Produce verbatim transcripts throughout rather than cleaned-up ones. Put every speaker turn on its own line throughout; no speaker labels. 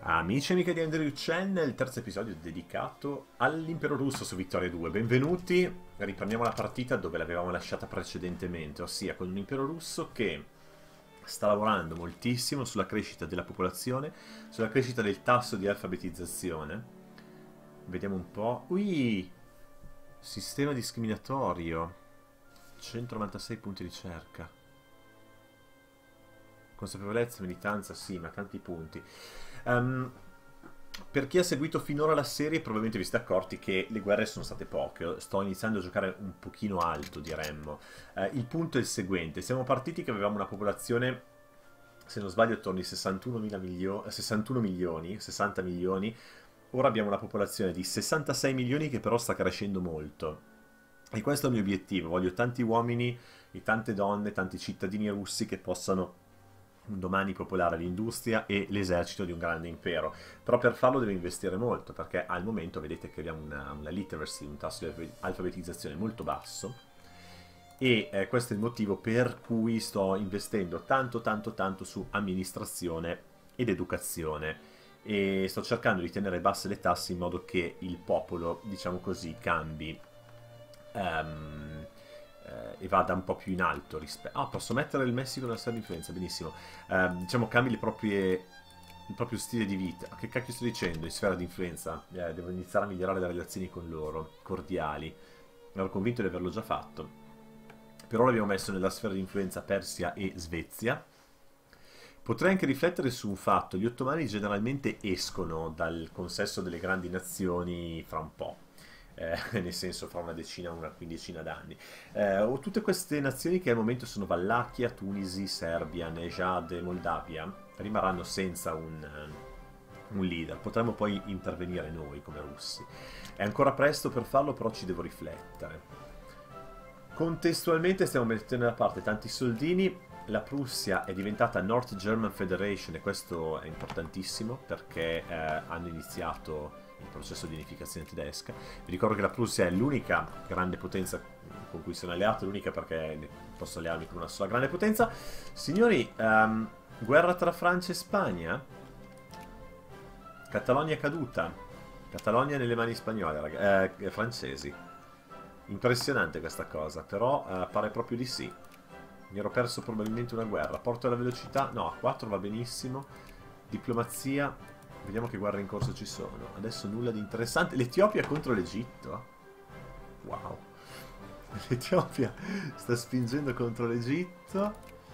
Amici e amiche di Andrew Chen, il terzo episodio dedicato all'Impero Russo su Vittoria due. Benvenuti, riprendiamo la partita dove l'avevamo lasciata precedentemente, ossia con un Impero Russo che sta lavorando moltissimo sulla crescita della popolazione, sulla crescita del tasso di alfabetizzazione. Vediamo un po'. Ui! Sistema discriminatorio. centonovantasei punti di ricerca. Consapevolezza, militanza, sì, ma tanti punti. Um, per chi ha seguito finora la serie probabilmente vi siete accorti che le guerre sono state poche. Sto iniziando a giocare un pochino alto, diremmo. Uh, il punto è il seguente: siamo partiti che avevamo una popolazione, se non sbaglio, attorno ai sessantuno milioni, sessanta milioni. Ora abbiamo una popolazione di sessantasei milioni che però sta crescendo molto. E questo è il mio obiettivo. Voglio tanti uomini e tante donne, tanti cittadini russi che possano un domani popolare l'industria e l'esercito di un grande impero. Però per farlo deve investire molto, perché al momento vedete che abbiamo una, una literacy, un tasso di alfabetizzazione molto basso, e eh, questo è il motivo per cui sto investendo tanto tanto tanto su amministrazione ed educazione, e sto cercando di tenere basse le tasse in modo che il popolo, diciamo così, cambi um, e vada un po' più in alto rispetto... Ah, posso mettere il Messico nella sfera di influenza, benissimo. Eh, diciamo cambi le proprie... il proprio stile di vita. Che cacchio sto dicendo? In sfera di influenza. Eh, devo iniziare a migliorare le relazioni con loro, cordiali. Ero convinto di averlo già fatto. Per ora abbiamo messo nella sfera di influenza Persia e Svezia. Potrei anche riflettere su un fatto: gli ottomani generalmente escono dal consesso delle grandi nazioni fra un po'. Eh, nel senso fra una decina o una quindicina d'anni. Eh, o tutte queste nazioni che al momento sono Valacchia, Tunisi, Serbia, Nejad e Moldavia rimarranno senza un, un leader. Potremmo poi intervenire noi come russi. È ancora presto per farlo, però ci devo riflettere. Contestualmente stiamo mettendo da parte tanti soldini. La Prussia è diventata North German Federation e questo è importantissimo perché eh, hanno iniziato il processo di unificazione tedesca. Vi ricordo che la Prussia è l'unica grande potenza con cui sono alleato, l'unica perché posso allearmi con una sola grande potenza. Signori, um, guerra tra Francia e Spagna. Catalogna caduta. Catalogna nelle mani spagnole, ragazzi, eh, francesi. Impressionante questa cosa, però eh, pare proprio di sì. Mi ero perso probabilmente una guerra. Porto alla velocità, no, a quattro va benissimo. Diplomazia. Vediamo che guerre in corso ci sono. Adesso nulla di interessante. L'Etiopia contro l'Egitto. Wow. L'Etiopia sta spingendo contro l'Egitto.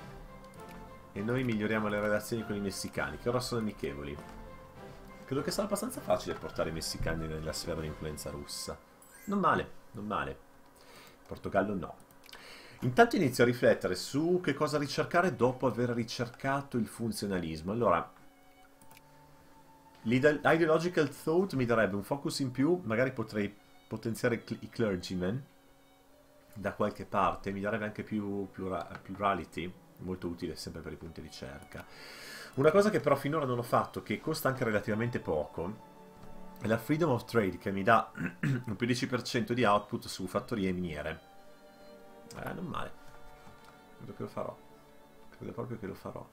E noi miglioriamo le relazioni con i messicani, che ora sono amichevoli. Credo che sarà abbastanza facile portare i messicani nella sfera di influenza russa. Non male, non male. Portogallo no. Intanto inizio a riflettere su che cosa ricercare dopo aver ricercato il funzionalismo. Allora, l'ideological thought mi darebbe un focus in più, magari potrei potenziare i clergymen da qualche parte, mi darebbe anche più plurality, molto utile sempre per i punti di ricerca. Una cosa che però finora non ho fatto, che costa anche relativamente poco, è la freedom of trade, che mi dà un più dieci per cento di output su fattorie e miniere. Eh, non male. Credo che lo farò. Credo proprio che lo farò.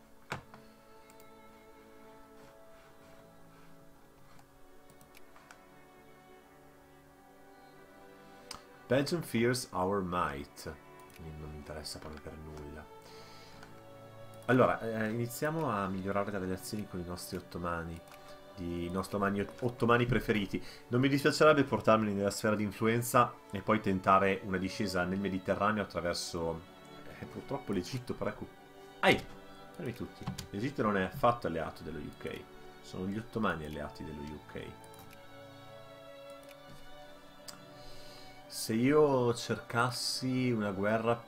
Belgium fears our might. Non mi interessa proprio per nulla. Allora, eh, iniziamo a migliorare le relazioni con i nostri ottomani. I nostri ottomani, ottomani preferiti. Non mi dispiacerebbe portarmeli nella sfera di influenza e poi tentare una discesa nel Mediterraneo attraverso... Eh, purtroppo l'Egitto però... Ai! Fermi tutti. L'Egitto non è affatto alleato dello U K. Sono gli ottomani alleati dello U K. Se io cercassi una guerra...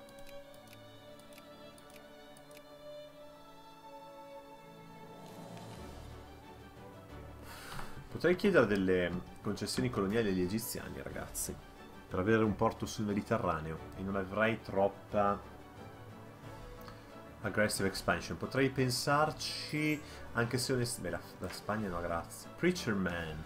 Potrei chiedere delle concessioni coloniali agli egiziani, ragazzi, per avere un porto sul Mediterraneo e non avrei troppa aggressive expansion. Potrei pensarci, anche se onestamente... Beh, la, la Spagna no, grazie. Preacher Man.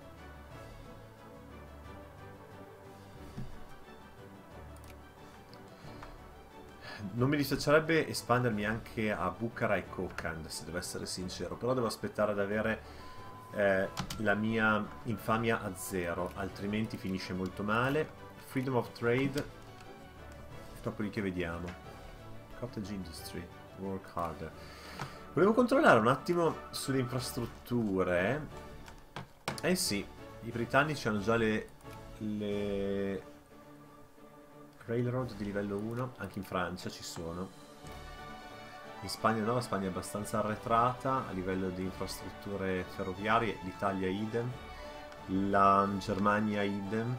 Non mi dispiacerebbe espandermi anche a Bukhara e Kokand, se devo essere sincero, però devo aspettare ad avere eh, la mia infamia a zero, altrimenti finisce molto male. Freedom of Trade, dopodiché vediamo. Cottage Industry, Work Harder. Volevo controllare un attimo sulle infrastrutture. Eh sì, i britannici hanno già le, le railroad di livello uno, anche in Francia ci sono. In Spagna no, la Spagna è abbastanza arretrata a livello di infrastrutture ferroviarie, l'Italia idem, la Germania idem.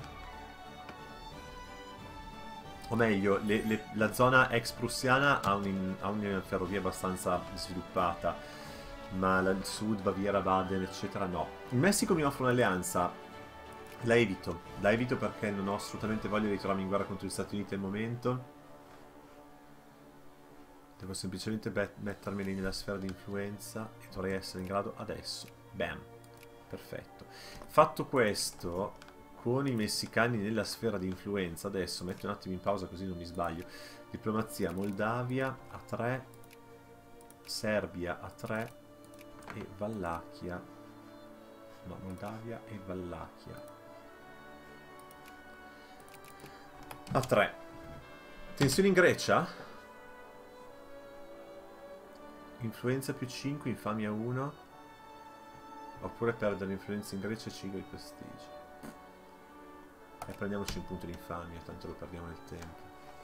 O meglio, le, le, la zona ex prussiana ha, un, ha una ferrovia abbastanza sviluppata, ma la, il sud, Baviera, Baden, eccetera, no. Il Messico mi offre un'alleanza, la evito, la evito perché non ho assolutamente voglia di trovarmi in guerra contro gli Stati Uniti al momento. Devo semplicemente mettermeli nella sfera di influenza e dovrei essere in grado adesso. Bam, perfetto. Fatto questo, con i messicani nella sfera di influenza, adesso metto un attimo in pausa così non mi sbaglio. Diplomazia, Moldavia a tre, Serbia a tre e Wallachia. No, Moldavia e Wallachia a tre. Tensioni in Grecia? Influenza più cinque, infamia uno. Oppure perdere influenza in Grecia e cinque di prestigio. E prendiamoci un punto di infamia, tanto lo perdiamo nel tempo.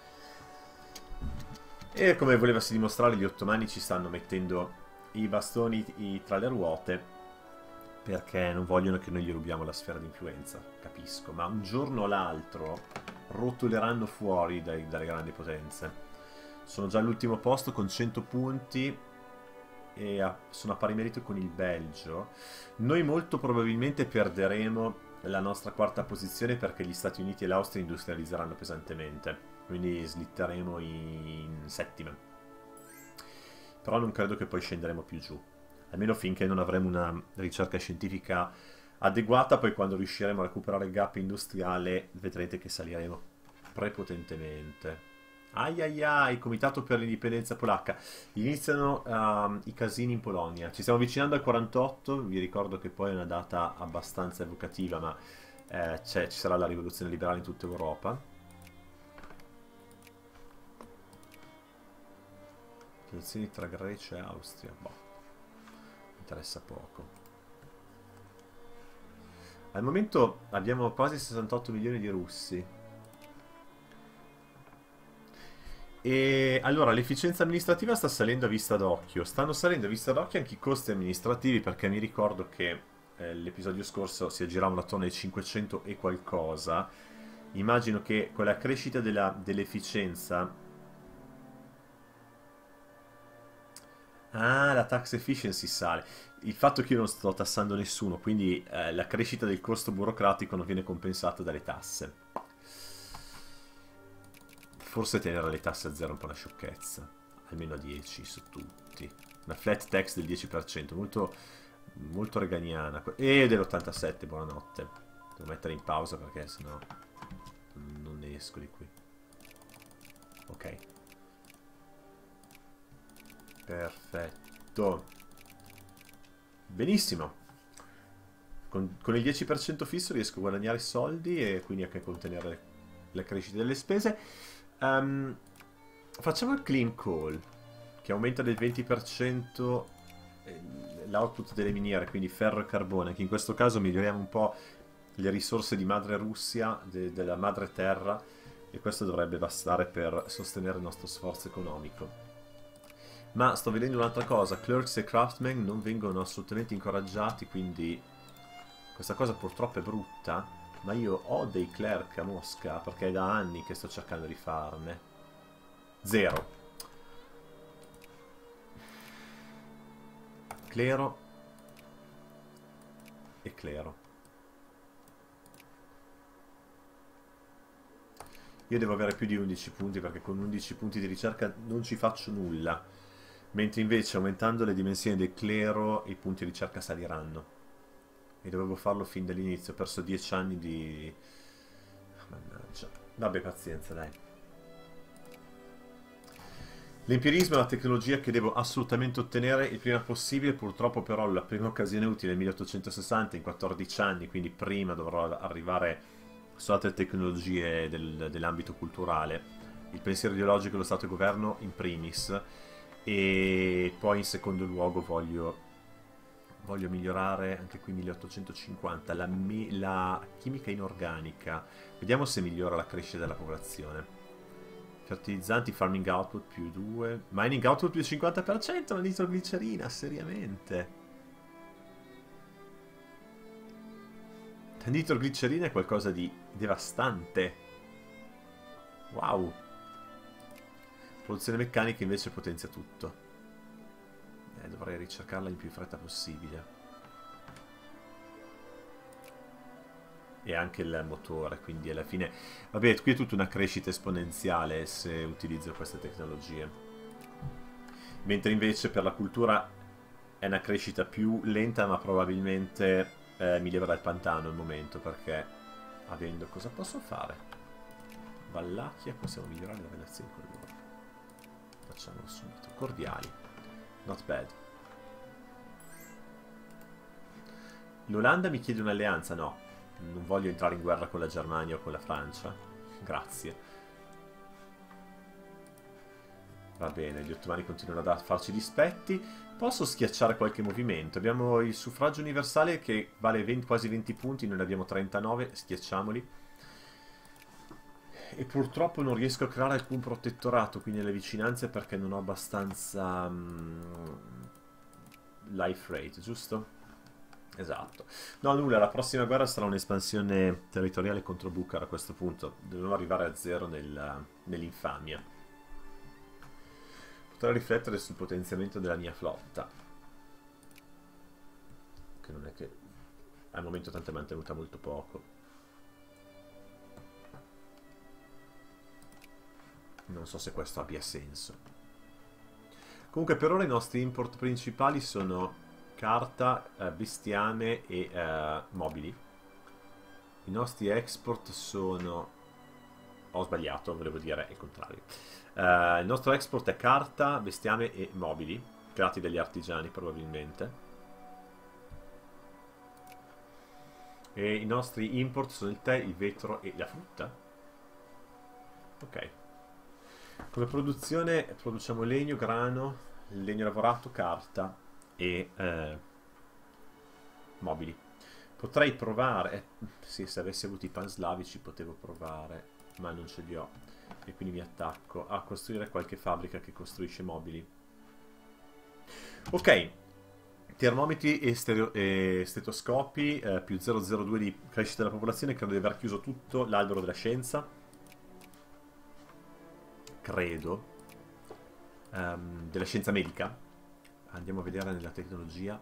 E come volevasi dimostrare, gli ottomani ci stanno mettendo i bastoni i, tra le ruote perché non vogliono che noi gli rubiamo la sfera di influenza. Capisco, ma un giorno o l'altro rotoleranno fuori dai, dalle grandi potenze. Sono già all'ultimo posto con cento punti e a, sono a pari merito con il Belgio. Noi molto probabilmente perderemo la nostra quarta posizione perché gli Stati Uniti e l'Austria industrializzeranno pesantemente, quindi slitteremo in settima. Però non credo che poi scenderemo più giù, almeno finché non avremo una ricerca scientifica adeguata. Poi quando riusciremo a recuperare il gap industriale vedrete che saliremo prepotentemente. Ai ai ai, Comitato per l'indipendenza polacca. Iniziano uh, i casini in Polonia. Ci stiamo avvicinando al quarantotto. Vi ricordo che poi è una data abbastanza evocativa, ma eh, ci sarà la rivoluzione liberale in tutta Europa. Relazioni tra Grecia e Austria. Boh, mi interessa poco. Al momento abbiamo quasi sessantotto milioni di russi. E allora l'efficienza amministrativa sta salendo a vista d'occhio. Stanno salendo a vista d'occhio anche i costi amministrativi, perché mi ricordo che eh, l'episodio scorso si aggiravano attorno ai cinquecento e qualcosa. Immagino che con la crescita dell'efficienza... Ah, la tax efficiency sale. Il fatto che io non sto tassando nessuno, quindi eh, la crescita del costo burocratico non viene compensata dalle tasse. Forse tenere le tasse a zero è un po' una sciocchezza. Almeno a dieci su tutti. Una flat tax del dieci per cento, molto, molto reganiana. E dell'ottantasette, buonanotte. Devo mettere in pausa perché sennò non ne esco di qui. Ok. Perfetto. Benissimo. Con, con il dieci per cento fisso riesco a guadagnare soldi e quindi anche a contenere la crescita delle spese. Um, facciamo il clean coal, che aumenta del venti per cento l'output delle miniere, quindi ferro e carbone. Anche in questo caso miglioriamo un po' le risorse di madre Russia, de, della madre terra, e questo dovrebbe bastare per sostenere il nostro sforzo economico. Ma sto vedendo un'altra cosa: clerks e craftsmen non vengono assolutamente incoraggiati, quindi questa cosa purtroppo è brutta. Ma io ho dei clerk a Mosca perché è da anni che sto cercando di farne. Zero. Clero. E clero. Io devo avere più di undici punti perché con undici punti di ricerca non ci faccio nulla. Mentre invece aumentando le dimensioni del clero i punti di ricerca saliranno. E dovevo farlo fin dall'inizio, ho perso dieci anni di... Mannaggia. Vabbè, pazienza, dai. L'empirismo è la tecnologia che devo assolutamente ottenere il prima possibile, purtroppo però la prima occasione utile è il milleottocentosessanta, in quattordici anni, quindi prima dovrò arrivare su altre tecnologie del, dell'ambito culturale. Il pensiero ideologico, lo Stato e il governo in primis, e poi in secondo luogo voglio, voglio migliorare anche qui milleottocentocinquanta, la, la chimica inorganica. Vediamo se migliora la crescita della popolazione. Fertilizzanti, farming output più due, mining output più cinquanta per cento, la nitroglicerina, seriamente. La nitroglicerina è qualcosa di devastante. Wow. Produzione meccanica invece potenzia tutto. Eh, dovrei ricercarla il più in fretta possibile. E anche il motore, quindi alla fine... Vabbè, qui è tutta una crescita esponenziale se utilizzo queste tecnologie. Mentre invece per la cultura è una crescita più lenta, ma probabilmente eh, mi leverà il pantano al momento, perché avendo... Cosa posso fare? Wallachia, possiamo migliorare le relazioni con loro. Facciamolo subito. Cordiali. Not bad. L'Olanda mi chiede un'alleanza? No. Non voglio entrare in guerra con la Germania o con la Francia. Grazie. Va bene, gli ottomani continuano a farci dispetti. Posso schiacciare qualche movimento. Abbiamo il suffragio universale che vale venti, quasi venti punti, noi ne abbiamo trentanove, schiacciamoli. E purtroppo non riesco a creare alcun protettorato qui nelle vicinanze perché non ho abbastanza um, life rate, giusto? Esatto. No, nulla, la prossima guerra sarà un'espansione territoriale contro Bukhara a questo punto. Dobbiamo arrivare a zero nel, nell'infamia. Potrei riflettere sul potenziamento della mia flotta. Che non è che al momento tanto è mantenuta molto poco. Non so se questo abbia senso. Comunque per ora i nostri import principali sono carta, eh, bestiame e eh, mobili. I nostri export sono... Ho sbagliato, volevo dire il contrario. Uh, il nostro export è carta, bestiame e mobili, creati dagli artigiani probabilmente. E i nostri import sono il tè, il vetro e la frutta. Ok. Come produzione produciamo legno, grano, legno lavorato, carta e eh, mobili. Potrei provare, eh, sì, se avessi avuto i panslavici potevo provare, ma non ce li ho e quindi mi attacco a costruire qualche fabbrica che costruisce mobili. Ok, termometri e, stereo, e stetoscopi, eh, più zero virgola zero due di crescita della popolazione. Credo di aver chiuso tutto l'albero della scienza, credo, um, della scienza medica. Andiamo a vedere nella tecnologia.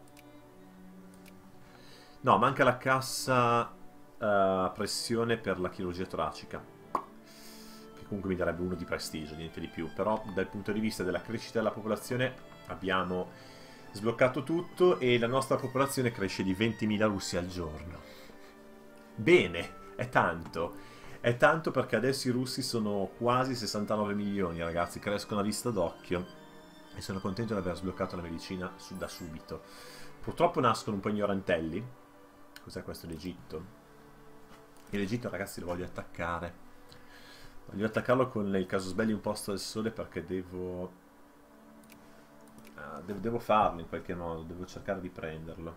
No, manca la cassa a uh, pressione per la chirurgia toracica, che comunque mi darebbe uno di prestigio, niente di più. Però dal punto di vista della crescita della popolazione abbiamo sbloccato tutto e la nostra popolazione cresce di ventimila russi al giorno. Bene, è tanto. È tanto perché adesso i russi sono quasi sessantanove milioni, ragazzi, crescono a vista d'occhio. E sono contento di aver sbloccato la medicina su, da subito. Purtroppo nascono un po' ignorantelli. Cos'è questo, l'Egitto? E l'Egitto, ragazzi, lo voglio attaccare. Voglio attaccarlo con il casus belli un posto del sole perché devo... Ah, devo... Devo farlo in qualche modo, devo cercare di prenderlo.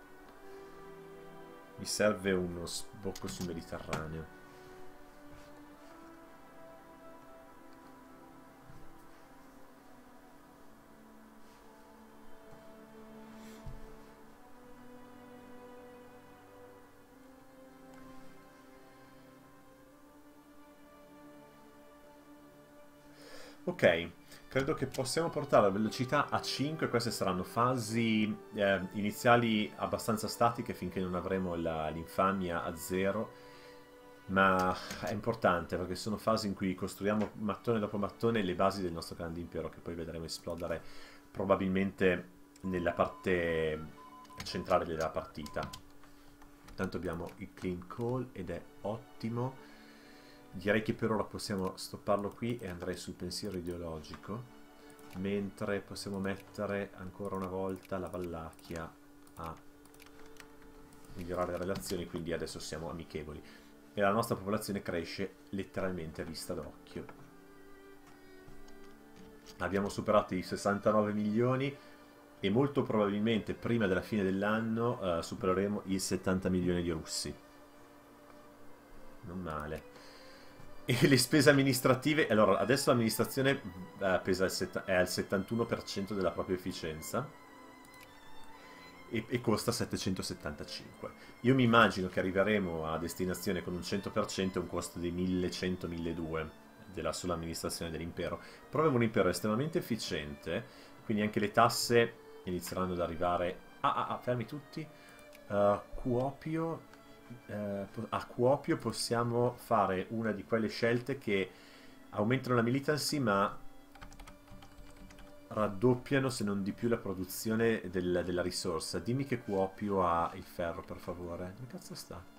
Mi serve uno sbocco sul Mediterraneo. Ok, credo che possiamo portare la velocità a cinque, queste saranno fasi eh, iniziali abbastanza statiche finché non avremo l'infamia a zero, ma è importante perché sono fasi in cui costruiamo mattone dopo mattone le basi del nostro grande impero che poi vedremo esplodere probabilmente nella parte centrale della partita. Intanto abbiamo il clean call ed è ottimo. Direi che per ora possiamo stopparlo qui e andrei sul pensiero ideologico. mentre possiamo mettere ancora una volta la Vallachia a migliorare le relazioni, quindi adesso siamo amichevoli e la nostra popolazione cresce letteralmente a vista d'occhio. Abbiamo superato i sessantanove milioni e molto probabilmente prima della fine dell'anno uh, supereremo i settanta milioni di russi. Non male. E le spese amministrative, allora adesso l'amministrazione uh, pesa il è al settantuno per cento della propria efficienza e, e costa settecentosettantacinque. Io mi immagino che arriveremo a destinazione con un cento per cento e un costo di millecento milleduecento della sola amministrazione dell'impero. Però abbiamo un impero estremamente efficiente, quindi anche le tasse inizieranno ad arrivare. Ah, ah, ah, fermi tutti. Uh, Kuopio. Uh, a Kuopio possiamo fare una di quelle scelte che aumentano la militancy, ma raddoppiano, se non di più, la produzione del, della risorsa. Dimmi che Kuopio ha il ferro, per favore. Dove cazzo sta?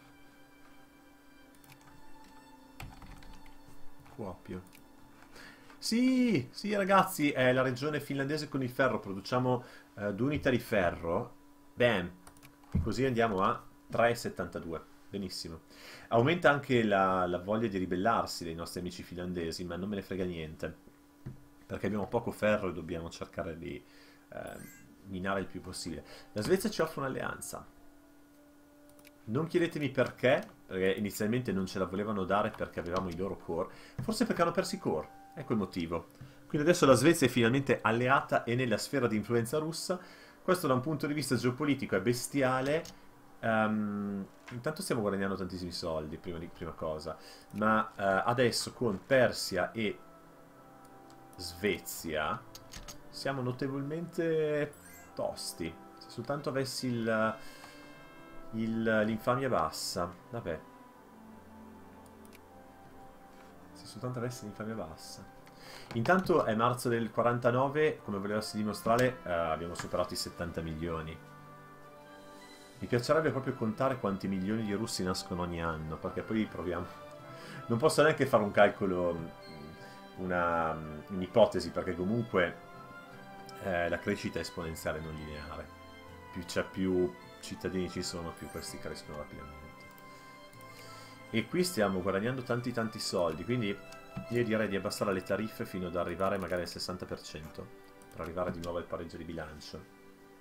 Kuopio. Sì, sì ragazzi, è la regione finlandese con il ferro. Produciamo uh, due unità di ferro. Bam. E così andiamo a tre virgola settantadue. Benissimo. Aumenta anche la, la voglia di ribellarsi dei nostri amici finlandesi, ma non me ne frega niente. Perché abbiamo poco ferro e dobbiamo cercare di eh, minare il più possibile. La Svezia ci offre un'alleanza. Non chiedetemi perché, perché inizialmente non ce la volevano dare perché avevamo i loro core. Forse perché hanno perso i core, ecco il motivo. Quindi adesso la Svezia è finalmente alleata e nella sfera di influenza russa. Questo da un punto di vista geopolitico è bestiale. Um, intanto stiamo guadagnando tantissimi soldi, prima, di, prima cosa. Ma uh, adesso con Persia e Svezia siamo notevolmente tosti. Se soltanto avessi il... l'infamia bassa. Vabbè. Se soltanto avessi l'infamia bassa. Intanto è marzo del quarantanove. Come volevasi dimostrare eh, abbiamo superato i settanta milioni. Mi piacerebbe proprio contare quanti milioni di russi nascono ogni anno, perché poi proviamo. Non posso neanche fare un calcolo, una un'ipotesi, perché comunque eh, la crescita è esponenziale, non lineare. Più c'è più cittadini ci sono, più questi crescono rapidamente. E qui stiamo guadagnando tanti tanti soldi, quindi io direi di abbassare le tariffe fino ad arrivare magari al sessanta per cento, per arrivare di nuovo al pareggio di bilancio.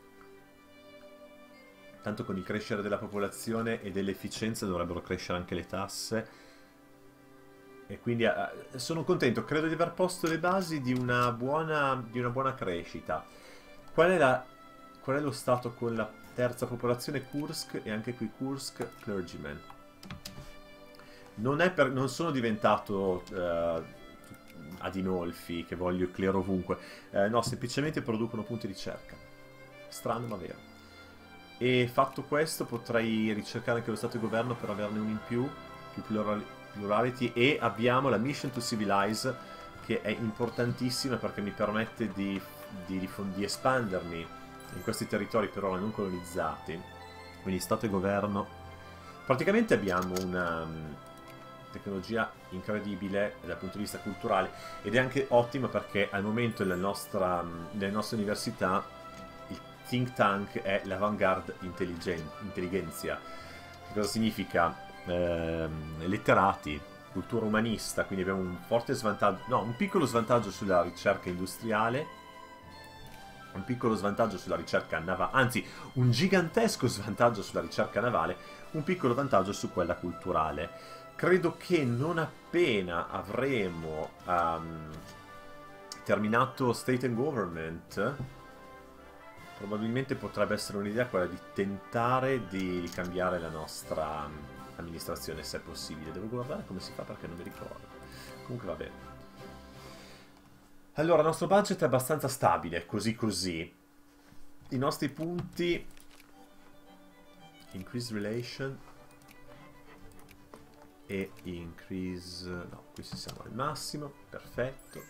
Tanto con il crescere della popolazione e dell'efficienza dovrebbero crescere anche le tasse. E quindi eh, sono contento, credo di aver posto le basi di una buona, di una buona crescita. Qual è, la, qual è lo stato con la terza popolazione? Kursk, e anche qui Kursk, clergyman. Non, è per, non sono diventato uh, Adinolfi, che voglio il clero ovunque. Uh, no, semplicemente producono punti di ricerca. Strano ma vero. E fatto questo potrei ricercare anche lo stato di governo per averne un in più, più plural, plurality, e abbiamo la Mission to Civilize, che è importantissima perché mi permette di, di, di, di espandermi in questi territori per ora non colonizzati, quindi stato e governo. Praticamente abbiamo una um, tecnologia incredibile dal punto di vista culturale, ed è anche ottima perché al momento nella nostra, nelle nostre università il think tank è l'avant-garde intelligenzia. Che cosa significa? Eh, letterati, cultura umanista, quindi abbiamo un forte svantaggio, no, un piccolo svantaggio sulla ricerca industriale, un piccolo svantaggio sulla ricerca navale, anzi un gigantesco svantaggio sulla ricerca navale, un piccolo vantaggio su quella culturale. Credo che non appena avremo um, terminato State and Government, probabilmente potrebbe essere un'idea quella di tentare di cambiare la nostra um, amministrazione, se è possibile. Devo guardare come si fa perché non mi ricordo. Comunque va bene. Allora, il nostro budget è abbastanza stabile, così così. I nostri punti... Increase relation... E increase... No, qui siamo al massimo. Perfetto.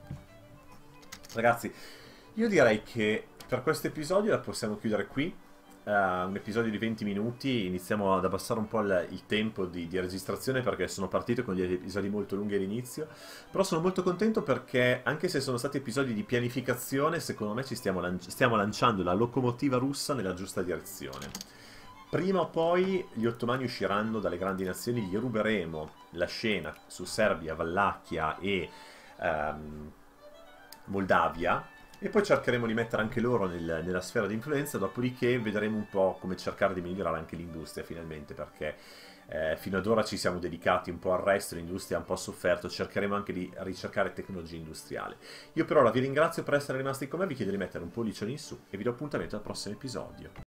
Ragazzi, io direi che per questo episodio la possiamo chiudere qui. uh, un episodio di venti minuti, iniziamo ad abbassare un po' il, il tempo di, di registrazione perché sono partito con degli episodi molto lunghi all'inizio, però sono molto contento perché anche se sono stati episodi di pianificazione, secondo me ci stiamo, lanci stiamo lanciando la locomotiva russa nella giusta direzione. Prima o poi gli ottomani usciranno dalle grandi nazioni, gli ruberemo la scena su Serbia, Wallachia e um, Moldavia, e poi cercheremo di mettere anche loro nel, nella sfera di influenza, dopodiché vedremo un po' come cercare di migliorare anche l'industria finalmente, perché eh, fino ad ora ci siamo dedicati un po' al resto, l'industria ha un po' sofferto, cercheremo anche di ricercare tecnologia industriale. Io per ora vi ringrazio per essere rimasti con me, vi chiedo di mettere un pollicione in su e vi do appuntamento al prossimo episodio.